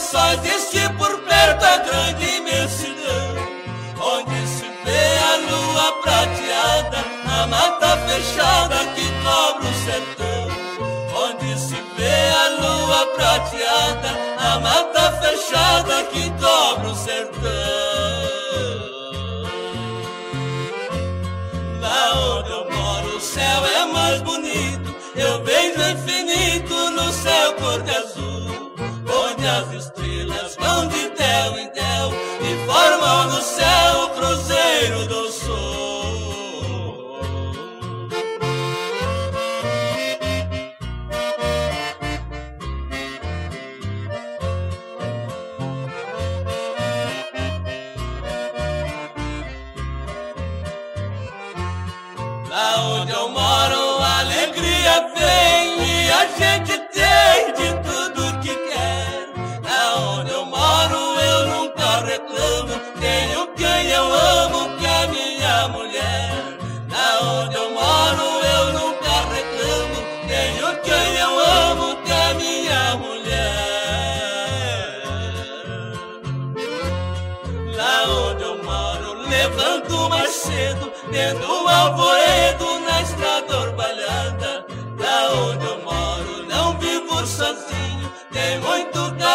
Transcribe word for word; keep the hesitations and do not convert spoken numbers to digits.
só existe por perto a grande imensidão, onde se vê a lua prateada na mata fechada que cobre o sertão, onde se vê a lua prateada na mata fechada que cobre o sertão. Lá onde eu moro o céu é mais bonito, eu vejo infinito no céu cor de azul, onde as estrelas vão de del em del e formam no céu o cruzeiro do sul. Lá onde eu moro a alegria vem e a gente tem de tudo que quer. Lá onde eu moro eu nunca reclamo, tenho quem eu amo que é minha mulher. Lá onde eu moro eu nunca reclamo, tenho quem eu amo que é minha mulher. Lá onde eu moro levanto mais cedo, tendo um alvoredo na estrada orvalhada. Lá onde eu moro não vivo sozinho, tem muito